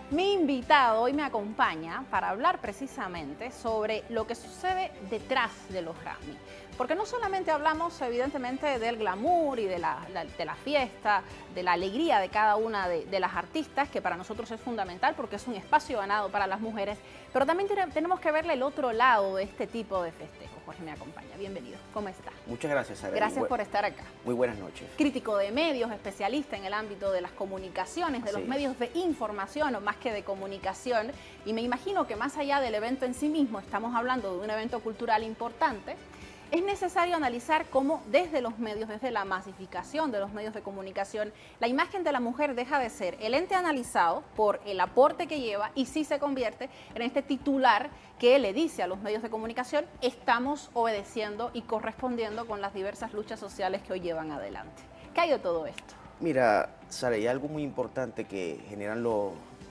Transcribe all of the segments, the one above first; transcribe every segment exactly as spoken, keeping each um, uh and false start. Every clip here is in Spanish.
Mi invitado hoy me acompaña para hablar precisamente sobre lo que sucede detrás de los Grammy. Porque no solamente hablamos evidentemente del glamour y de la, la, de la fiesta, de la alegría de cada una de, de las artistas, que para nosotros es fundamental porque es un espacio ganado para las mujeres, pero también tenemos que verle el otro lado de este tipo de festejos. Jorge me acompaña, bienvenido, ¿cómo está? Muchas gracias, Sara. Gracias por estar acá. Muy buenas noches. Crítico de medios, especialista en el ámbito de las comunicaciones, de Así los es. medios de información o más que de comunicación, y me imagino que más allá del evento en sí mismo, estamos hablando de un evento cultural importante. Es necesario analizar cómo desde los medios, desde la masificación de los medios de comunicación, la imagen de la mujer deja de ser el ente analizado por el aporte que lleva y sí se convierte en este titular que le dice a los medios de comunicación: estamos obedeciendo y correspondiendo con las diversas luchas sociales que hoy llevan adelante. ¿Qué hay de todo esto? Mira, Sara, hay algo muy importante que generan lo,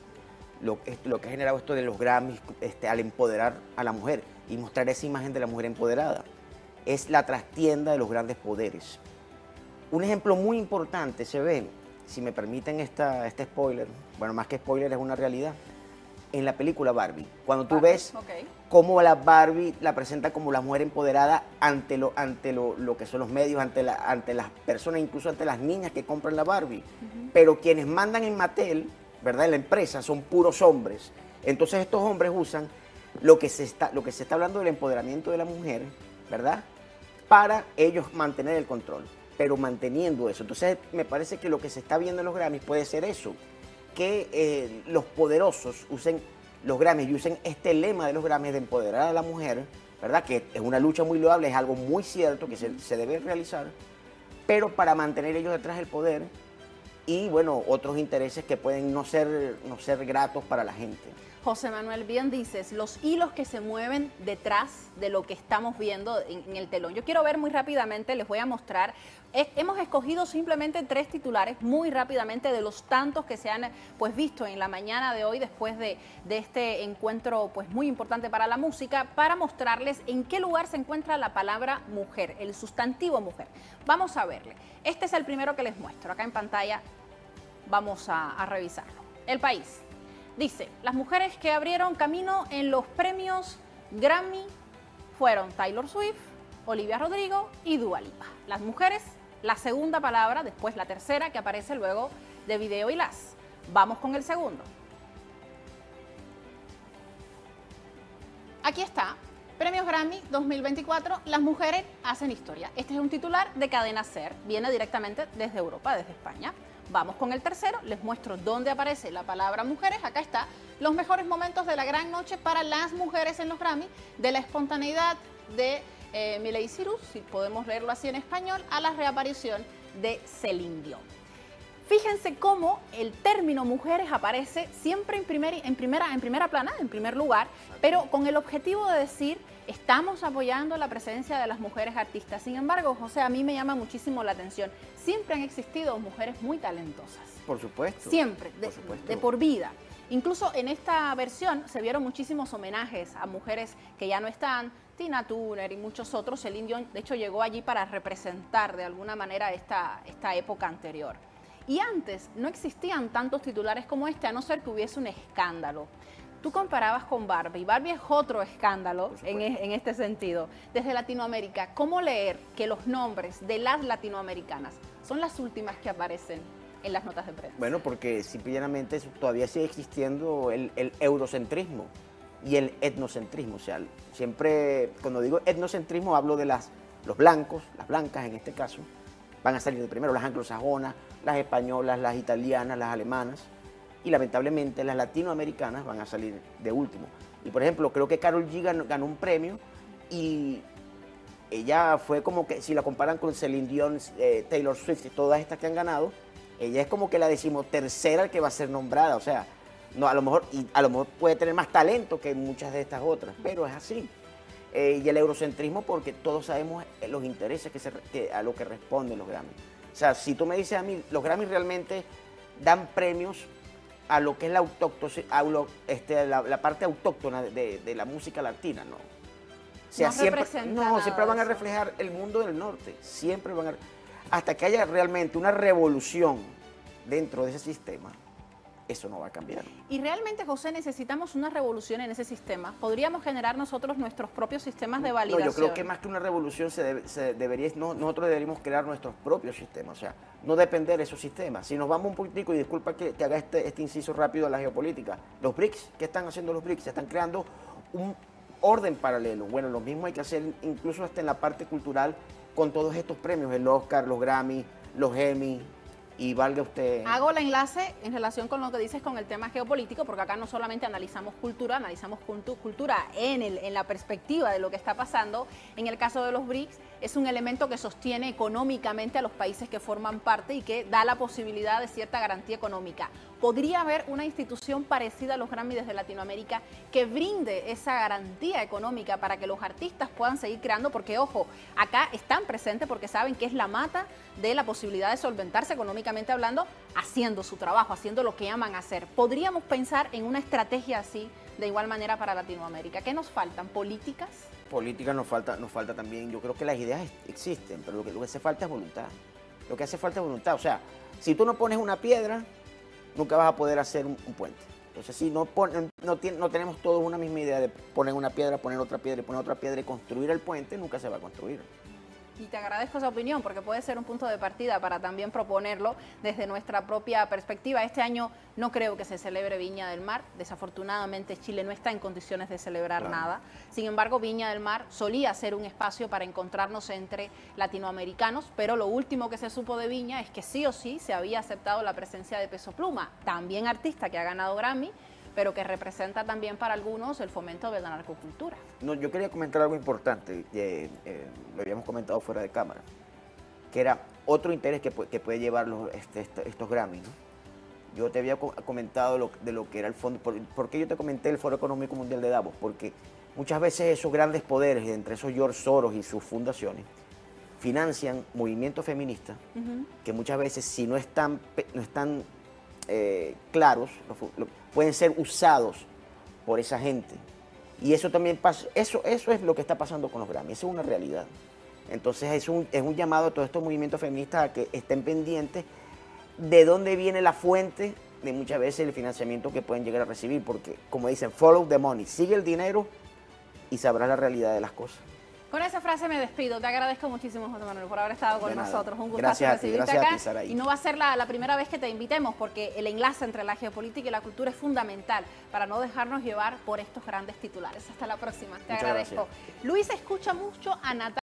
lo, lo que ha generado esto de los Grammys este, al empoderar a la mujer y mostrar esa imagen de la mujer empoderada. Es la trastienda de los grandes poderes. Un ejemplo muy importante se ve, si me permiten esta, este spoiler, bueno, más que spoiler es una realidad, en la película Barbie. Cuando tú Barbie, ves okay. cómo la Barbie la presenta como la mujer empoderada ante lo, ante lo, lo que son los medios, ante, la, ante las personas, incluso ante las niñas que compran la Barbie. Uh-huh. Pero quienes mandan en Mattel, ¿verdad?, en la empresa, son puros hombres. Entonces estos hombres usan lo que se está, lo que se está hablando del empoderamiento de la mujer, ¿verdad?, para ellos mantener el control, pero manteniendo eso. Entonces me parece que lo que se está viendo en los Grammys puede ser eso, que eh, los poderosos usen los Grammys y usen este lema de los Grammys de empoderar a la mujer, ¿verdad?, que es una lucha muy loable, es algo muy cierto que se, se debe realizar, pero para mantener ellos detrás del poder y, bueno, otros intereses que pueden no ser, no ser gratos para la gente. José Manuel, bien dices, los hilos que se mueven detrás de lo que estamos viendo en, en el telón. Yo quiero ver muy rápidamente, les voy a mostrar, eh, hemos escogido simplemente tres titulares muy rápidamente de los tantos que se han pues visto en la mañana de hoy después de, de este encuentro pues muy importante para la música, para mostrarles en qué lugar se encuentra la palabra mujer, el sustantivo mujer. Vamos a verle. Este es el primero que les muestro, acá en pantalla vamos a, a revisarlo. El País. Dice, las mujeres que abrieron camino en los premios Grammy fueron Taylor Swift, Olivia Rodrigo y Dua Lipa. Las mujeres, la segunda palabra, después la tercera que aparece luego de Video y Las. Vamos con el segundo. Aquí está, Premios Grammy dos mil veinticuatro, las mujeres hacen historia. Este es un titular de Cadena Ser, viene directamente desde Europa, desde España. Vamos con el tercero, les muestro dónde aparece la palabra mujeres. Acá está, los mejores momentos de la gran noche para las mujeres en los Grammy, de la espontaneidad de eh, Miley Cyrus, si podemos leerlo así en español, a la reaparición de Celine Dion. Fíjense cómo el término mujeres aparece siempre en, primer, en, primera, en primera plana, en primer lugar, pero con el objetivo de decir, estamos apoyando la presencia de las mujeres artistas. Sin embargo, José, a mí me llama muchísimo la atención. Siempre han existido mujeres muy talentosas. Por supuesto. Siempre, de por, supuesto. de por vida. Incluso en esta versión se vieron muchísimos homenajes a mujeres que ya no están, Tina Turner y muchos otros. Celine Dion, de hecho, llegó allí para representar de alguna manera esta, esta época anterior. Y antes no existían tantos titulares como este, a no ser que hubiese un escándalo. Tú comparabas con Barbie, Barbie es otro escándalo en, en este sentido. Desde Latinoamérica, ¿cómo leer que los nombres de las latinoamericanas son las últimas que aparecen en las notas de prensa? Bueno, porque simplemente todavía sigue existiendo el, el eurocentrismo y el etnocentrismo. O sea, siempre cuando digo etnocentrismo hablo de las, los blancos, las blancas en este caso, van a salir de primero, las anglosajonas, las españolas, las italianas, las alemanas, y lamentablemente las latinoamericanas van a salir de último. Y por ejemplo, creo que Karol G ganó, ganó un premio y ella fue como que, si la comparan con Celine Dion, eh, Taylor Swift y todas estas que han ganado, ella es como que la decimotercera que va a ser nombrada. O sea, no, a lo mejor, y a lo mejor puede tener más talento que muchas de estas otras, pero es así. Eh, y el eurocentrismo, porque todos sabemos los intereses que se, que, a lo que responden los Grammys. O sea, si tú me dices a mí, los Grammys realmente dan premios a lo que es la, este, la, la parte autóctona de, de la música latina, ¿no? O sea, no siempre, no, siempre van a reflejar el mundo del norte, siempre van a, hasta que haya realmente una revolución dentro de ese sistema, eso no va a cambiar. Y realmente, José, necesitamos una revolución en ese sistema. ¿Podríamos generar nosotros nuestros propios sistemas de validación? No, yo creo que más que una revolución se, debe, se debería, no, nosotros deberíamos crear nuestros propios sistemas, o sea, no depender de esos sistemas. Si nos vamos un poquitico, y disculpa que, que haga este, este inciso rápido a la geopolítica, los BRICS, ¿qué están haciendo los BRICS? Se están creando un orden paralelo. Bueno, lo mismo hay que hacer incluso hasta en la parte cultural con todos estos premios, el Oscar, los Grammy, los Emmy. Y valga usted... Hago el enlace en relación con lo que dices con el tema geopolítico, porque acá no solamente analizamos cultura, analizamos cultura en, el, en la perspectiva de lo que está pasando. En el caso de los BRICS, es un elemento que sostiene económicamente a los países que forman parte y que da la posibilidad de cierta garantía económica. ¿Podría haber una institución parecida a los Grammy desde Latinoamérica que brinde esa garantía económica para que los artistas puedan seguir creando? Porque, ojo, acá están presentes porque saben que es la mata de la posibilidad de solventarse económicamente hablando, haciendo su trabajo, haciendo lo que aman hacer. ¿Podríamos pensar en una estrategia así de igual manera para Latinoamérica? ¿Qué nos faltan? ¿Políticas? Políticas nos falta, nos falta también. Yo creo que las ideas existen, pero lo que, lo que hace falta es voluntad. Lo que hace falta es voluntad. O sea, si tú no pones una piedra, nunca vas a poder hacer un, un puente. Entonces, si no, pon, no, tiene, no tenemos todos una misma idea de poner una piedra, poner otra piedra y poner otra piedra y construir el puente, nunca se va a construir. Y te agradezco esa opinión porque puede ser un punto de partida para también proponerlo desde nuestra propia perspectiva. Este año no creo que se celebre Viña del Mar. Desafortunadamente Chile no está en condiciones de celebrar claro. nada. Sin embargo, Viña del Mar solía ser un espacio para encontrarnos entre latinoamericanos, pero lo último que se supo de Viña es que sí o sí se había aceptado la presencia de Peso Pluma, también artista que ha ganado Grammy, pero que representa también para algunos el fomento de la narcocultura. No, yo quería comentar algo importante, eh, eh, lo habíamos comentado fuera de cámara, que era otro interés que, que puede llevar los, este, este, estos Grammy, ¿no? Yo te había comentado lo, de lo que era el fondo, por, ¿por qué yo te comenté el Foro Económico Mundial de Davos? Porque muchas veces esos grandes poderes, entre esos George Soros y sus fundaciones, financian movimientos feministas, uh-huh. que muchas veces si no están, no están eh, claros, lo, lo, pueden ser usados por esa gente. Y eso también pasa, eso, eso es lo que está pasando con los Grammy, eso es una realidad. Entonces es un, es un llamado a todos estos movimientos feministas a que estén pendientes de dónde viene la fuente de muchas veces el financiamiento que pueden llegar a recibir, porque como dicen, follow the money, sigue el dinero y sabrás la realidad de las cosas. Con esa frase me despido. Te agradezco muchísimo, José Manuel, por haber estado con nosotros. Un gustazo recibirte acá. Ti, y no va a ser la, la primera vez que te invitemos, porque el enlace entre la geopolítica y la cultura es fundamental para no dejarnos llevar por estos grandes titulares. Hasta la próxima. Te Muchas agradezco. Gracias. Luis escucha mucho a Natalia.